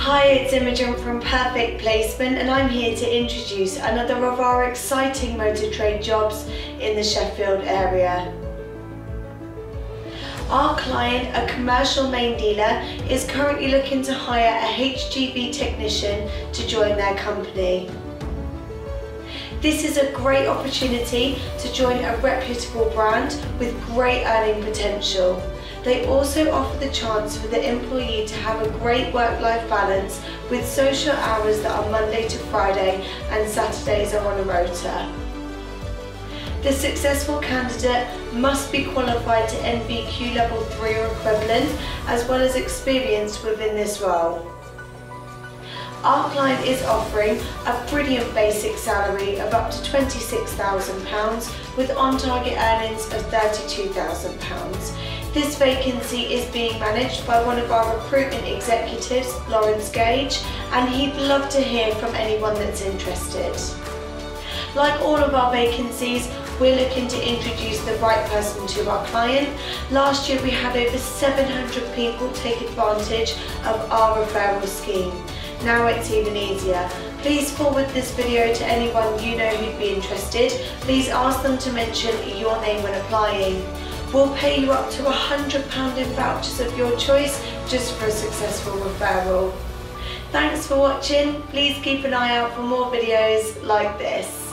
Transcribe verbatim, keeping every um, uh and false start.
Hi, it's Imogen from Perfect Placement, and I'm here to introduce another of our exciting motor trade jobs in the Sheffield area. Our client, a commercial main dealer, is currently looking to hire a H G V technician to join their company. This is a great opportunity to join a reputable brand with great earning potential. They also offer the chance for the employee to have a great work-life balance with social hours that are Monday to Friday and Saturdays are on a rota. The successful candidate must be qualified to N V Q level three or equivalent, as well as experienced within this role. Our client is offering a brilliant basic salary of up to twenty-six thousand pounds with on-target earnings of thirty-two thousand pounds. This vacancy is being managed by one of our recruitment executives, Lawrence Gage, and he'd love to hear from anyone that's interested. Like all of our vacancies, we're looking to introduce the right person to our client. Last year we had over seven hundred people take advantage of our referral scheme. Now it's even easier. Please forward this video to anyone you know who'd be interested. Please ask them to mention your name when applying. We'll pay you up to one hundred pounds in vouchers of your choice just for a successful referral. Thanks for watching. Please keep an eye out for more videos like this.